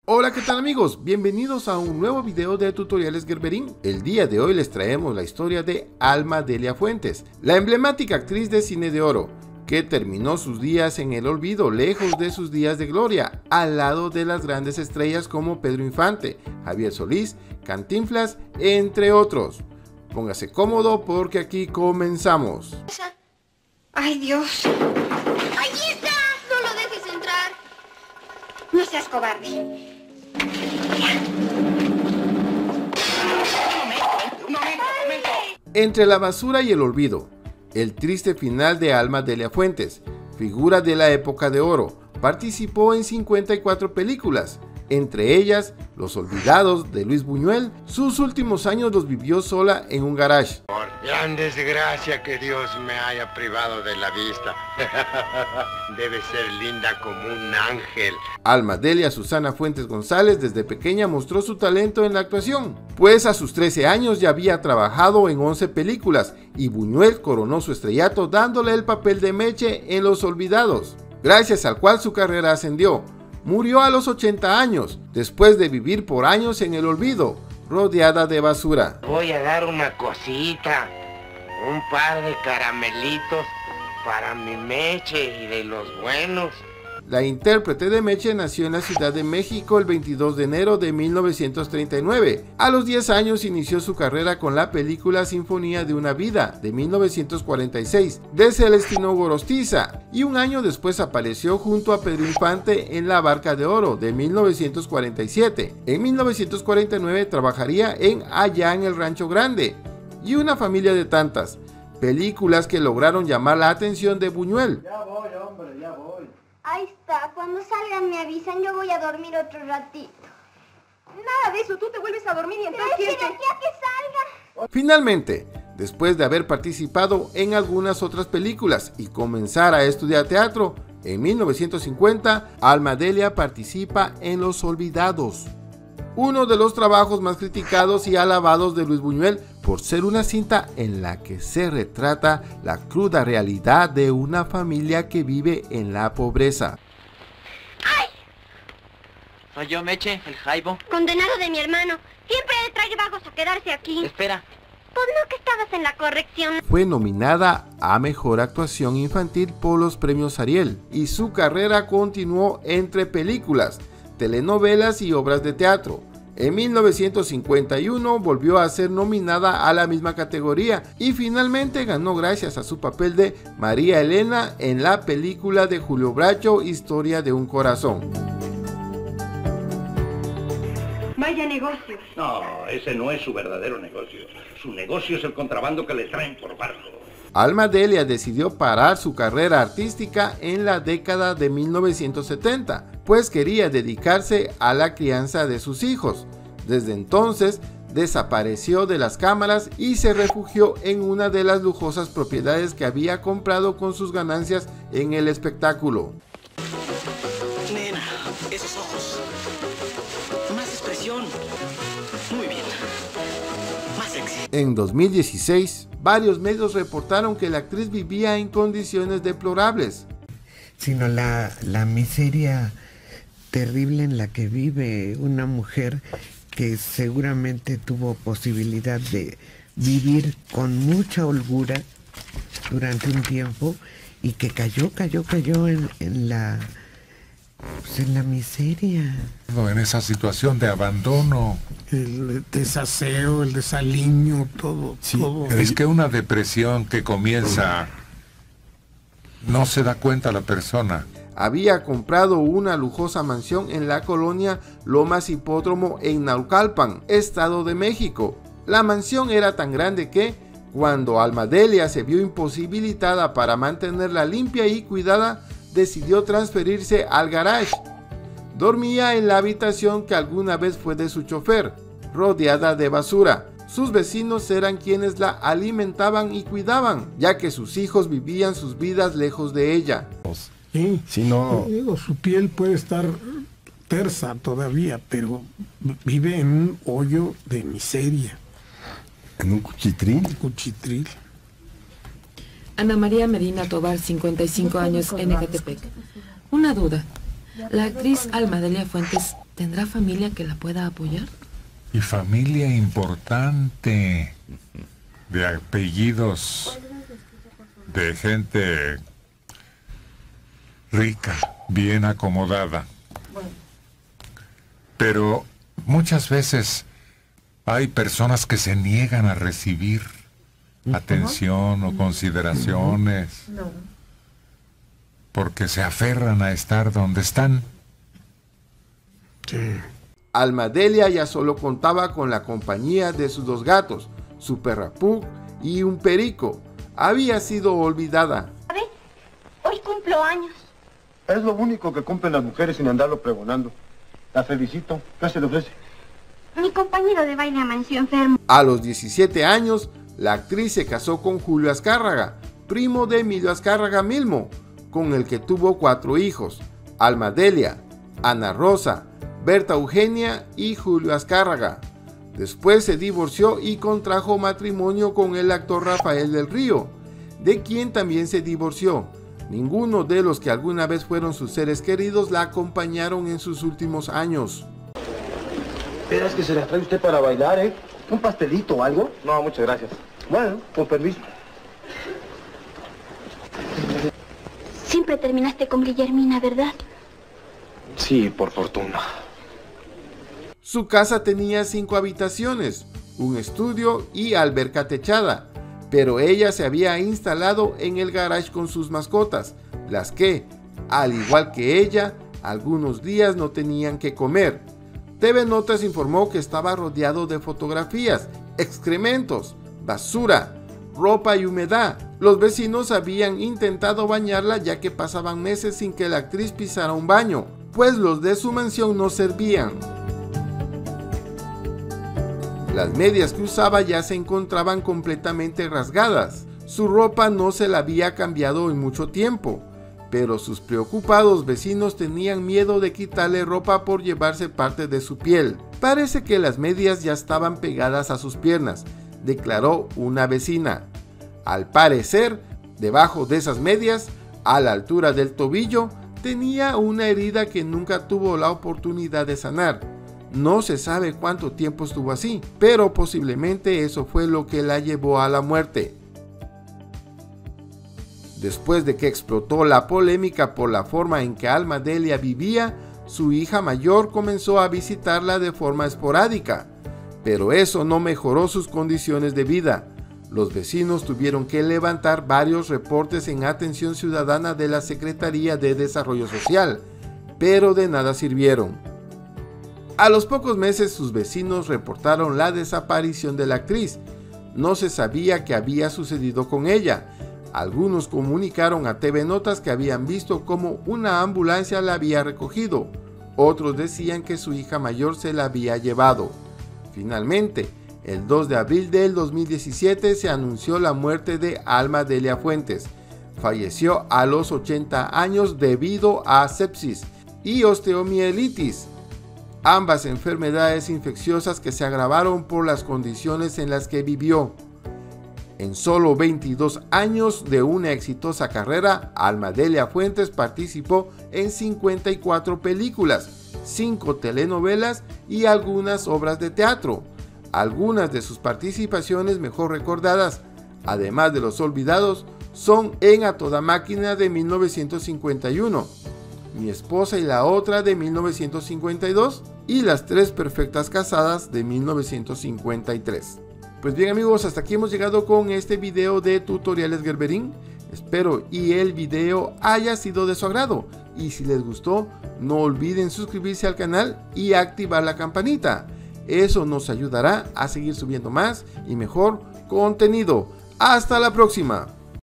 Hola, ¿qué tal amigos? Bienvenidos a un nuevo video de Tutoriales Gerberín. El día de hoy les traemos la historia de Alma Delia Fuentes, la emblemática actriz de cine de oro, que terminó sus días en el olvido, lejos de sus días de gloria, al lado de las grandes estrellas como Pedro Infante, Javier Solís, Cantinflas, entre otros. Póngase cómodo porque aquí comenzamos. ¡Ay, Dios! ¡Allí está! ¡No lo dejes entrar! No seas cobarde. Un momento. Entre la basura y el olvido, el triste final de Alma Delia Fuentes, figura de la época de oro, participó en 54 películas, entre ellas Los Olvidados de Luis Buñuel. Sus últimos años los vivió sola en un garage. Por gran desgracia que Dios me haya privado de la vista. Debe ser linda como un ángel. Alma Delia Susana Fuentes González desde pequeña mostró su talento en la actuación, pues a sus 13 años ya había trabajado en 11 películas y Buñuel coronó su estrellato dándole el papel de Meche en Los Olvidados, gracias al cual su carrera ascendió. Murió a los 80 años, después de vivir por años en el olvido, rodeada de basura. Voy a dar una cosita, un par de caramelitos para mi Meche y de los buenos. La intérprete de Meche nació en la Ciudad de México el 22 de enero de 1939. A los 10 años inició su carrera con la película Sinfonía de una vida de 1946 de Celestino Gorostiza, y un año después apareció junto a Pedro Infante en La Barca de Oro de 1947. En 1949 trabajaría en Allá en el Rancho Grande y Una familia de tantas, películas que lograron llamar la atención de Buñuel. Ya voy, hombre, ya voy. Ahí está. Cuando salgan me avisan. Yo voy a dormir otro ratito. Nada de eso. Tú te vuelves a dormir y entonces... Pero aquí a que salga. Finalmente, después de haber participado en algunas otras películas y comenzar a estudiar teatro, en 1950, Alma Delia participa en Los Olvidados, uno de los trabajos más criticados y alabados de Luis Buñuel por ser una cinta en la que se retrata la cruda realidad de una familia que vive en la pobreza. ¡Ay! Soy yo, Meche, el Jaibo. Condenado de mi hermano. Siempre trae vagos a quedarse aquí. Espera. Pues no, que estabas en la corrección. Fue nominada a Mejor Actuación Infantil por los premios Ariel y su carrera continuó entre películas, telenovelas y obras de teatro. En 1951 volvió a ser nominada a la misma categoría y finalmente ganó gracias a su papel de María Elena en la película de Julio Bracho, Historia de un corazón. Vaya negocio. No, ese no es su verdadero negocio. Su negocio es el contrabando que le traen por barco. Alma Delia decidió parar su carrera artística en la década de 1970, pues quería dedicarse a la crianza de sus hijos. Desde entonces, desapareció de las cámaras y se refugió en una de las lujosas propiedades que había comprado con sus ganancias en el espectáculo. Nena, esos ojos. Más expresión. Muy bien. Más sexy. En 2016, varios medios reportaron que la actriz vivía en condiciones deplorables, sino la miseria terrible en la que vive una mujer que seguramente tuvo posibilidad de vivir con mucha holgura durante un tiempo y que cayó en la miseria. En esa situación de abandono. El desaseo, el desaliño, todo. Es que una depresión que comienza, no se da cuenta la persona. había comprado una lujosa mansión en la colonia Lomas Hipódromo en Naucalpan, Estado de México. La mansión era tan grande que, cuando Alma Delia se vio imposibilitada para mantenerla limpia y cuidada, decidió transferirse al garage. Dormía en la habitación que alguna vez fue de su chofer, rodeada de basura. Sus vecinos eran quienes la alimentaban y cuidaban, ya que sus hijos vivían sus vidas lejos de ella. Sí, Si no... digo, su piel puede estar tersa todavía, pero vive en un hoyo de miseria. ¿En un cuchitril? Un cuchitril. Ana María Medina Tobar, 55 años, en Ecatepec. Una duda. La actriz Alma Delia Fuentes ¿Tendrá familia que la pueda apoyar? Y familia importante, de apellidos, de gente rica, bien acomodada. Pero muchas veces hay personas que se niegan a recibir atención o consideraciones porque se aferran a estar donde están. Alma Delia ya solo contaba con la compañía de sus 2 gatos, su perra Pug y un perico. Había sido olvidada. Hoy cumplo años. Es lo único que cumplen las mujeres sin andarlo pregonando. La felicito. ¿Qué se le ofrece? Mi compañero de baile amaneció enfermo. A los 17 años, la actriz se casó con Julio Azcárraga, primo de Emilio Azcárraga Milmo, con el que tuvo 4 hijos: Alma Delia, Ana Rosa, Berta Eugenia y Julio Azcárraga. Después se divorció y contrajo matrimonio con el actor Rafael del Río, de quien también se divorció. Ninguno de los que alguna vez fueron sus seres queridos la acompañaron en sus últimos años. ¿Esperas que se las trae usted para bailar, eh? ¿Un pastelito o algo? No, muchas gracias. Bueno, con permiso. Siempre terminaste con Guillermina, ¿verdad? Sí, por fortuna. Su casa tenía 5 habitaciones, un estudio y alberca techada, pero ella se había instalado en el garage con sus mascotas, las que, al igual que ella, algunos días no tenían que comer. TV Notas informó que estaba rodeado de fotografías, excrementos, basura, ropa y humedad. Los vecinos habían intentado bañarla ya que pasaban meses sin que la actriz pisara un baño, pues los de su mansión no servían. Las medias que usaba ya se encontraban completamente rasgadas. Su ropa no se la había cambiado en mucho tiempo, pero sus preocupados vecinos tenían miedo de quitarle ropa por llevarse parte de su piel. Parece que las medias ya estaban pegadas a sus piernas, declaró una vecina. Al parecer, debajo de esas medias, a la altura del tobillo, tenía una herida que nunca tuvo la oportunidad de sanar. No se sabe cuánto tiempo estuvo así, pero posiblemente eso fue lo que la llevó a la muerte. Después de que explotó la polémica por la forma en que Alma Delia vivía, su hija mayor comenzó a visitarla de forma esporádica, pero eso no mejoró sus condiciones de vida. Los vecinos tuvieron que levantar varios reportes en atención ciudadana de la Secretaría de Desarrollo Social, pero de nada sirvieron. A los pocos meses sus vecinos reportaron la desaparición de la actriz. No se sabía qué había sucedido con ella. Algunos comunicaron a TV Notas que habían visto cómo una ambulancia la había recogido. Otros decían que su hija mayor se la había llevado. Finalmente, el 2 de abril del 2017 se anunció la muerte de Alma Delia Fuentes. Falleció a los 80 años debido a sepsis y osteomielitis, ambas enfermedades infecciosas que se agravaron por las condiciones en las que vivió. En solo 22 años de una exitosa carrera, Alma Delia Fuentes participó en 54 películas, 5 telenovelas y algunas obras de teatro. Algunas de sus participaciones mejor recordadas, además de los olvidados, son en A Toda Máquina de 1951, Mi esposa y la otra de 1952 y Las Tres Perfectas Casadas de 1953. Pues bien amigos, hasta aquí hemos llegado con este video de Tutoriales Gerberín. Espero y el video haya sido de su agrado, y si les gustó no olviden suscribirse al canal y activar la campanita. Eso nos ayudará a seguir subiendo más y mejor contenido. Hasta la próxima.